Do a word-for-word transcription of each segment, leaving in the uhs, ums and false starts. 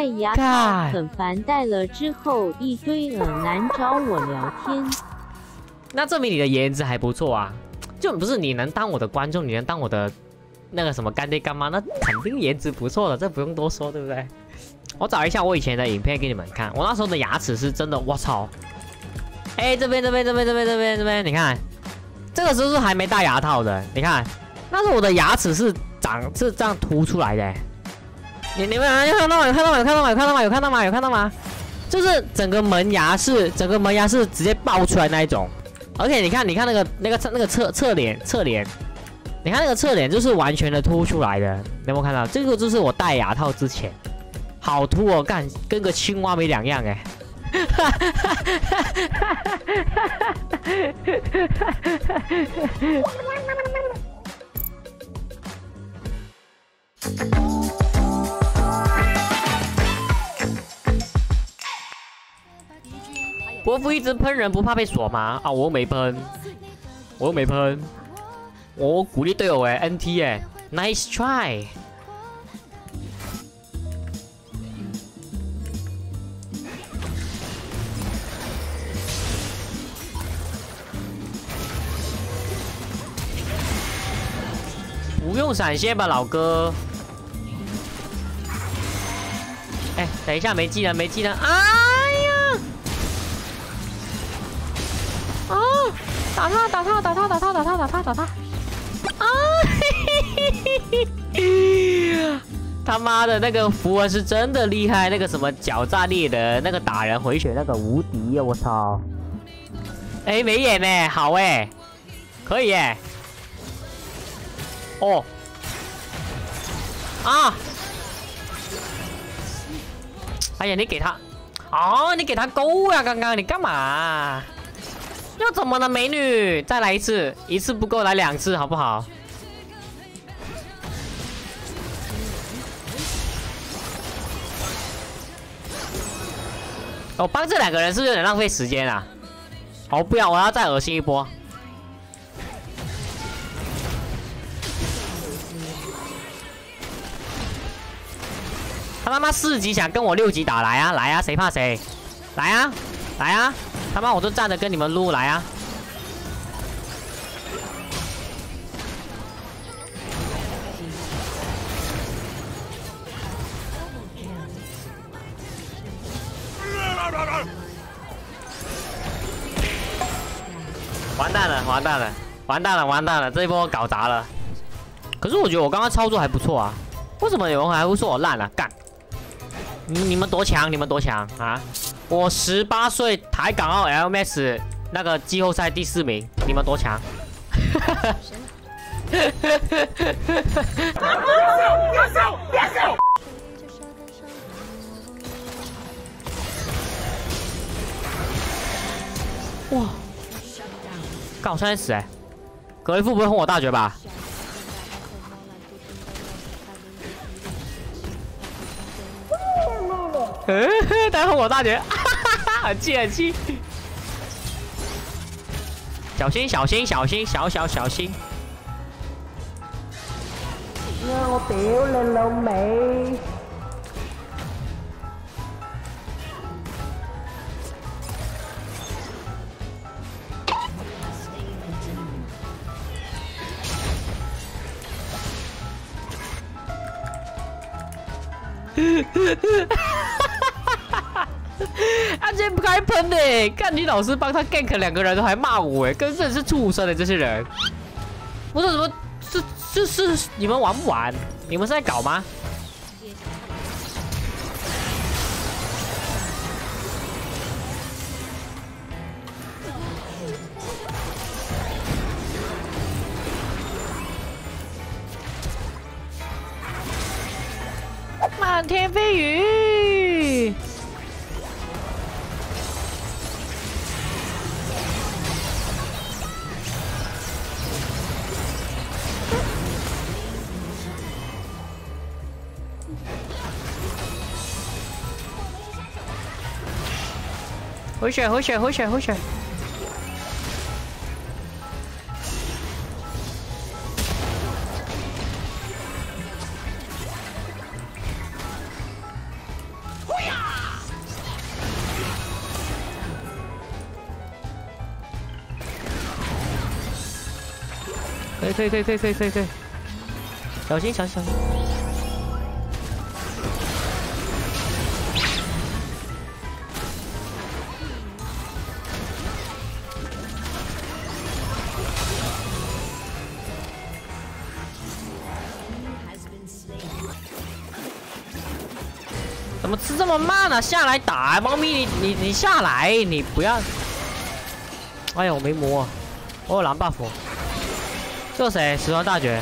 戴牙套很烦，戴了之后一堆耳男找我聊天。 那证明你的颜值还不错啊，就不是你能当我的观众，你能当我的那个什么干爹干妈，那肯定颜值不错的，这不用多说，对不对？我找一下我以前的影片给你们看，我那时候的牙齿是真的，我操！哎，这边这边这边这边这边这边，你看，这个时候是还没戴牙套的，你看，那时候我的牙齿是长是这样凸出来的。你你们有看到吗？有看到吗？有看到吗？有看到吗？有看到吗？有看到吗？就是整个门牙是整个门牙是直接爆出来那一种，而且你看你看那个那个那个侧侧脸侧脸，你看那个侧脸就是完全的凸出来的，你有没有看到？这个就是我戴牙套之前，好凸哦，干跟个青蛙没两样哎。伯父一直喷人，不怕被锁吗？啊，我又没喷，我又没喷，我鼓励队友哎 ，N T 哎 ，Nice try。不用闪现吧，老哥。哎，等一下，没技能，没技能！哎呀！啊！打他，打他，打他，打他，打他，打他，打他！啊！嘿嘿嘿嘿！他妈的，那个符文是真的厉害，那个什么狡诈猎人，那个打人回血那个无敌呀！我操！哎，没眼呢，好哎，可以哎。哦，啊！哎呀，你给他，哦，你给他勾呀！刚刚你干嘛？又怎么了，美女？再来一次，一次不够，来两次好不好？我帮这两个人是不是有点浪费时间啊？好，不要，我要再恶心一波。他他妈四级想跟我六级打，来啊来啊，谁怕谁？来啊来啊！他妈我都站着跟你们撸，来啊！完蛋了完蛋了完蛋了完蛋了！这一波我搞砸了。可是我觉得我刚刚操作还不错啊，为什么有人还会说我烂了？干！你你们多强？你们多强啊！我十八岁台港澳 L M S 那个季后赛第四名，你们多强？别笑！别笑！哇！干我差点死哎！格雷夫不会轰我大绝吧？嗯，待会我大绝，很气很气！小心小心小心小小小心！ 我屌你老味！ 他今天不该喷的，看你老师帮他 gank 两个人都还骂我哎，跟真是畜生的这些人！不是什么，是是是，你们玩不玩？你们是在搞吗？满天飞雨。回血，回血，回血，回血！ 可以可以可以可以可以可以可以，小心小心小心！怎么吃这么慢啊？下来打，猫咪你你你下来，你不要！哎呀，我没摸，我有蓝 buff。这谁？十万大绝。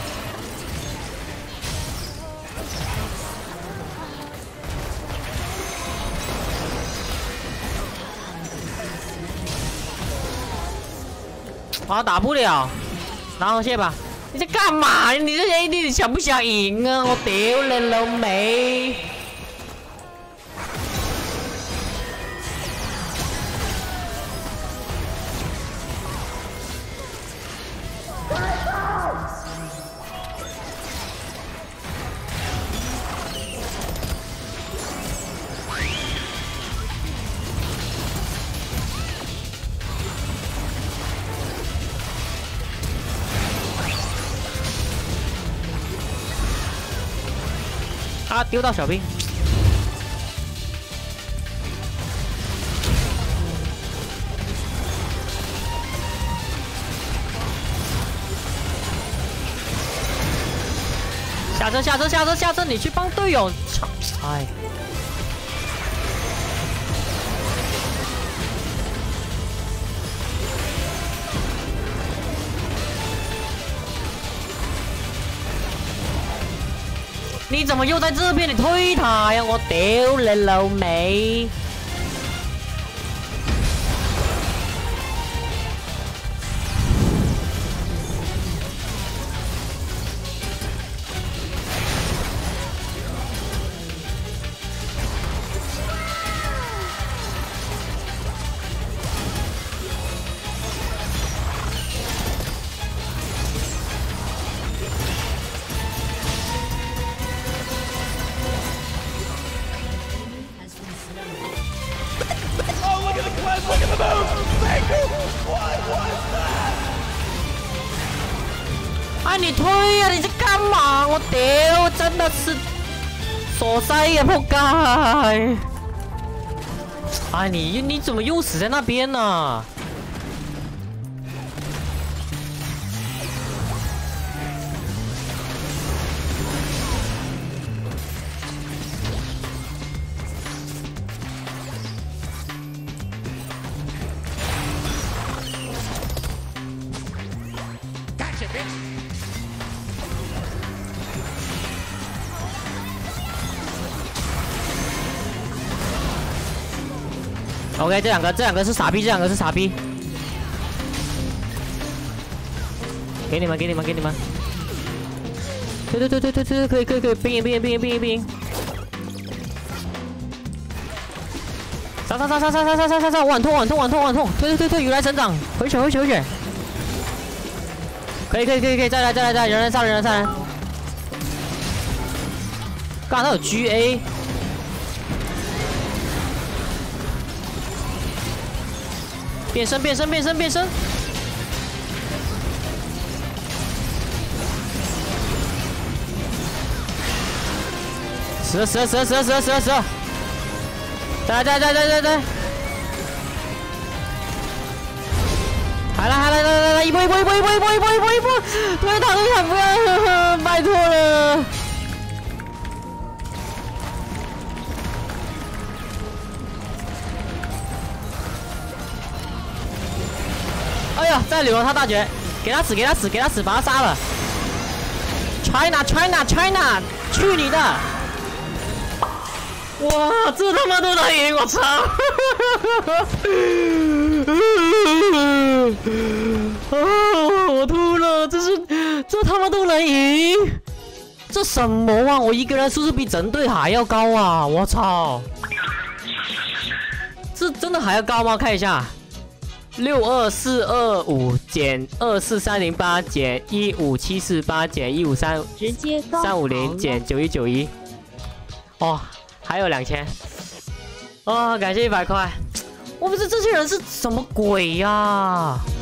啊，打不了，拿红线吧。你在干嘛？你这 A D 你想不想赢啊？我屌你老味！啊！丢到小兵。下车，下车，下车，下车！你去帮队友。哎。你怎么又在这边？你推他呀！我屌你老味！啊！你推呀、啊！你在干嘛？我屌，真的是傻塞呀！仆街！啊！你你怎么又死在那边呢？OK， 这两个，这两个是傻逼，这两个是傻逼。给你们，给你们，给你们。对对对对对对，可以可以可以，冰赢冰赢冰赢冰赢冰赢。杀杀杀杀杀杀杀杀杀杀！我很痛，我很痛，我很痛，我很痛！退退退退，如来神掌，回血回血回血。可以可以可以可以，再来再来再来，人人杀人人杀人。刚才有 G A。 变身，变身，变身，变身！死了，死了，死了，死了，死了，死了，死了！再来，再来，再来，再来！还来，还来，来来来，一波，一波，一波，一波，一波，一波，一波，一波！推塔，推塔，不要，拜托了！ 哎呀，再留了他大绝，给他死，给他死，给他死，把他杀了。China China China， 去你的！哇，这他妈都能赢，我操！哦，我吐了，这是这他妈都能赢，这什么啊？我一个人是不是比整队还要高啊？我操！这真的还要高吗？看一下。 六二四二五减二四三零八减一五七四八减一五三直接三五零减九一九一，哦，还有两千，哦，感谢一百块，我不是这些人是什么鬼呀、啊？